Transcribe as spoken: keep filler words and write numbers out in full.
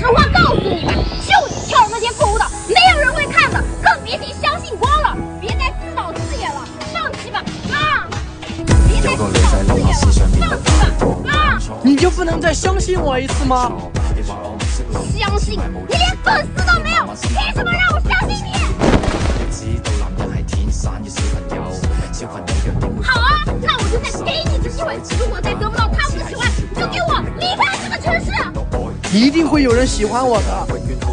实话告诉你们，就你跳那些破舞蹈，没有人会看的，更别提相信光了。别再自导自演了，放弃吧！啊！别再自导自演了，放弃吧！啊！ 你就不能再相信我一次吗？ 相信？你连粉丝都没有，凭什么让我相信你？好啊，那我就再给你一次机会，如果再得不到他们的喜欢，你就给我离开这个城市。 一定会有人喜欢我的。